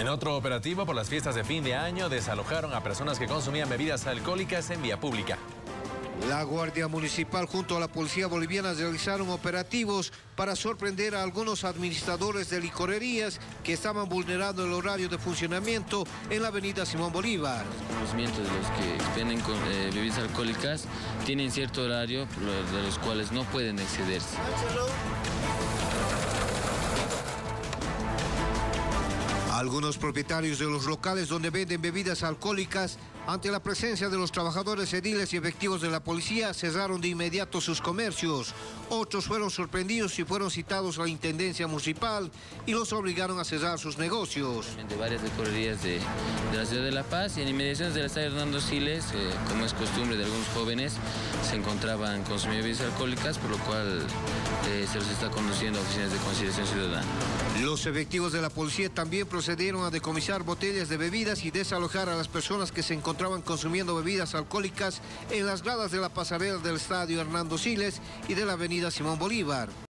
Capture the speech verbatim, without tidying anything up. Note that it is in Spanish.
En otro operativo por las fiestas de fin de año, desalojaron a personas que consumían bebidas alcohólicas en vía pública. La Guardia Municipal junto a la Policía Boliviana realizaron operativos para sorprender a algunos administradores de licorerías que estaban vulnerando el horario de funcionamiento en la avenida Simón Bolívar. Los conocimientos de los que expenden con, eh, bebidas alcohólicas tienen cierto horario de los cuales no pueden excederse. Algunos propietarios de los locales donde venden bebidas alcohólicas, ante la presencia de los trabajadores ediles y efectivos de la policía, cerraron de inmediato sus comercios. Otros fueron sorprendidos y fueron citados a la Intendencia Municipal y los obligaron a cerrar sus negocios. De varias licorerías de, de la ciudad de La Paz y en inmediaciones del estadio Hernando Siles, eh, como es costumbre de algunos jóvenes, se encontraban consumiendo bebidas alcohólicas, por lo cual eh, se los está conduciendo a oficinas de conciliación ciudadana. Los efectivos de la policía también procedieron a decomisar botellas de bebidas y desalojar a las personas que se encontraban consumiendo bebidas alcohólicas en las gradas de la pasarela del estadio Hernando Siles y de la avenida Simón Bolívar.